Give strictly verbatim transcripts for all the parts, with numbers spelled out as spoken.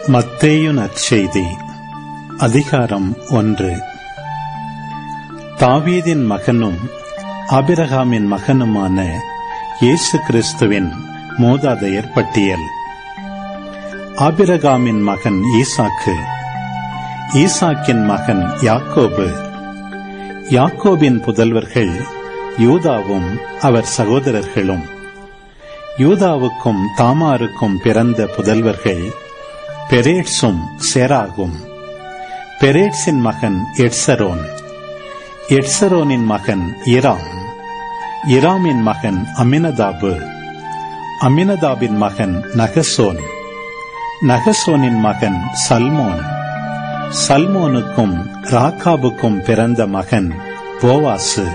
மத்தேயு நற்செய்தி அதிகாரம் ஒன்று. தாவீதின் மகனும் ஆபிரகாமின் மகனுமான இயேசு கிறிஸ்துவின் மூதாதையர் பட்டியல். ஆபிரகாமின் மகன் ஈசாக்கு, ஈசாக்கின் மகன் யாக்கோபு, யாக்கோபின் புதல்வர்கள் யூதாவும் அவர் சகோதரர்களும். யூதாவுக்கும் தாமாருக்கும் பிறந்த புதல்வர்கள் பெரேட்சும் சேராகும். பெரேட்சின் மகன் எட்சரோன், எட்சரோனின் மகன் இராம், இராமின் மகன் அமினதாபு, அமினதாபின் மகன் நகசோன், நகசோனின் மகன் சல்மோன், சல்மோனுக்கும் ராக்காபுக்கும் பிறந்த மகன் போவாசு,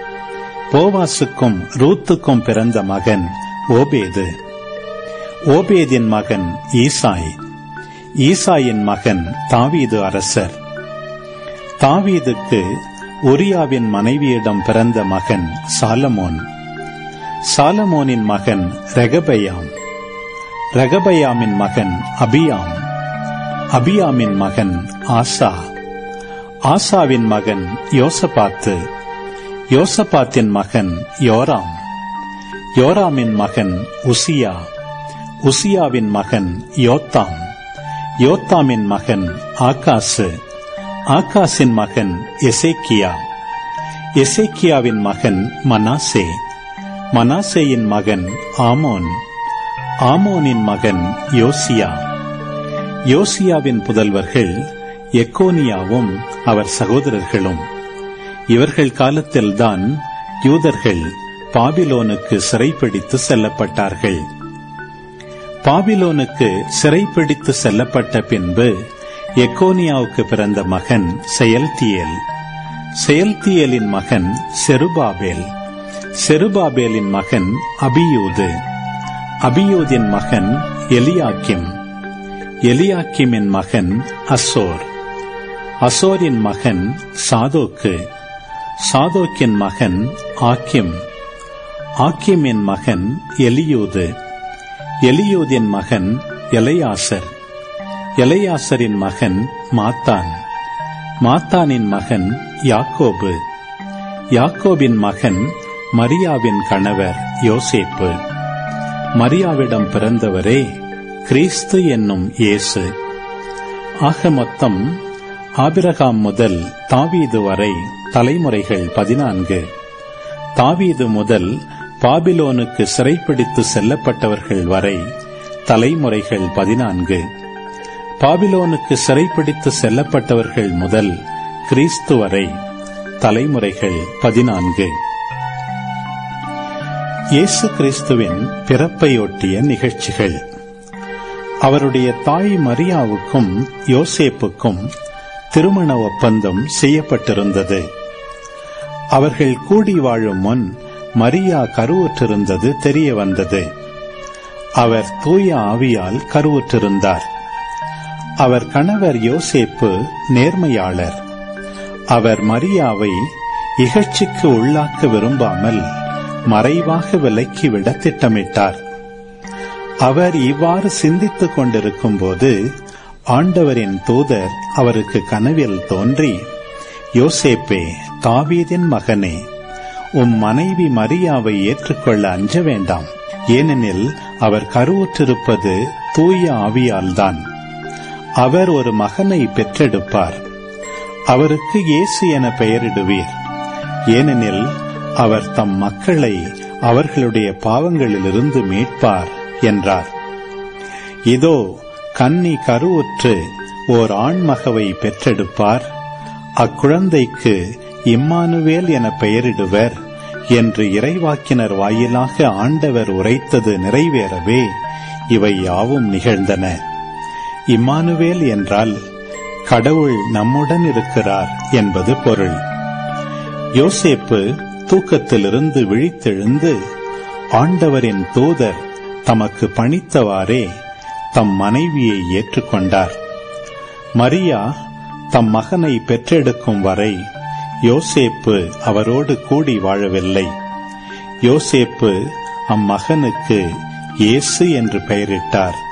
போவாசுக்கும் ரூத்துக்கும் பிறந்த மகன் ஓபேது, ஓபேதின் மகன் ஈசாய், ஈசாயின் மகன் தாவீது அரசர். தாவீதுக்கு உரியாவின் மனைவியிடம் பிறந்த மகன் சாலமோன், சாலமோனின் மகன் ரெகபயாம், ரெகபயாமின் மகன் அபியாம், அபியாமின் மகன் ஆசா, ஆசாவின் மகன் யோசபாத்து, யோசபாத்தின் மகன் யோராம், யோராமின் மகன் உசியா, உசியாவின் மகன் யோத்தாம், யோத்தாமின் மகன் ஆகாசு, ஆகாசின் மகன் எசேக்கியா, எசேக்கியாவின் மகன் மனாசே, மனாசேயின் மகன் ஆமோன், ஆமோனின் மகன் யோசியா. யோசியாவின் புதல்வர்கள் எக்கோனியாவும் அவர் சகோதரர்களும். இவர்கள் காலத்தில்தான் யூதர்கள் பாபிலோனுக்கு சிறைப்பிடித்து செல்லப்பட்டார்கள். பாபிலோனுக்கு சிறைப்பிடித்து செல்லப்பட்ட பின்பு எக்கோனியாவுக்கு பிறந்த மகன் செயல்தியேல், செயல்தியேலின் மகன் செருபாபேல், செருபாபேலின் மகன் அபியூது, அபியூதின் மகன் எலியாக்கிம், எலியாக்கிமின் மகன் அசோர், அசோரின் மகன் சாதோக்கு, சாதோக்கின் மகன் ஆக்கிம், ஆக்கிமின் மகன் எலியூது, எலியூதின் மகன் எலையாசர், எலையாசரின் மகன் மாத்தான், மாத்தானின் மகன் யாக்கோபு, யாக்கோபின் மகன் மரியாவின் கணவர் யோசேப்பு. மரியாவிடம் பிறந்தவரே கிறிஸ்து என்னும் இயேசு. ஆக மொத்தம் ஆபிரகாம் முதல் தாவீது வரை தலைமுறைகள் பதினான்கு. தாவீது முதல் பாபிலோனுக்கு சிறைப்பிடித்து செல்லப்பட்டவர்கள் வரை தலைமுறைகள் பதினான்கு. பாபிலோனுக்கு சிறைப்பிடித்து செல்லப்பட்டவர்கள் முதல் கிறிஸ்து வரை தலைமுறைகள் பதினான்கு. இயேசு கிறிஸ்துவின் பிறப்பையொட்டிய நிகழ்ச்சிகள். அவருடைய தாய் மரியாவுக்கும் யோசேப்புக்கும் திருமண ஒப்பந்தம் செய்யப்பட்டிருந்தது. அவர்கள் கூடி வாழும் முன் மரியா கருவுற்றிருந்தது தெரிய வந்தது. அவர் தூய ஆவியால் கருவுற்றிருந்தார். அவர் கணவர் யோசேப்பு நேர்மையாளர். அவர் மரியாவை இகழ்ச்சிக்கு உள்ளாக்க விரும்பாமல் மறைவாக விலக்கிவிட திட்டமிட்டார். அவர் இவ்வாறு சிந்தித்துக் கொண்டிருக்கும் போது ஆண்டவரின் தூதர் அவருக்கு கனவில் தோன்றி, யோசேப்பே, தாவீதின் மகனே, உம் மனைவி மரியாவை ஏற்றுக்கொள்ள அஞ்ச வேண்டாம். ஏனெனில் அவர் கருவுற்றிருப்பது தூய ஆவியால்தான். அவர் ஒரு மகனை பெற்றெடுப்பார். அவருக்கு இயேசு என பெயரிடுவீர். ஏனெனில் அவர் தம் மக்களை அவர்களுடைய பாவங்களிலிருந்து மீட்பார் என்றார். இதோ, கன்னி கருவுற்று ஓர் ஆண்மகவை பெற்றெடுப்பார். அக்குழந்தைக்கு இம்மானுவேல் என பெயரிடுவர் என்று இறைவாக்கினர் வாயிலாக ஆண்டவர் உரைத்தது நிறைவேறவே இவை யாவும் நிகழ்ந்தன. இம்மானுவேல் என்றால் கடவுள் நம்முடன் இருக்கிறார் என்பது பொருள். யோசேப்பு தூக்கத்திலிருந்து விழித்தெழுந்து ஆண்டவரின் தூதர் தமக்கு பணித்தவாறே தம் மனைவியை ஏற்றுக்கொண்டார். மரியா தம் மகனை பெற்றெடுக்கும் வரை யோசேப்பு அவரோடு கூடி வாழவில்லை. யோசேப்பு அம்மகனுக்கு இயேசு என்று பெயரிட்டார்.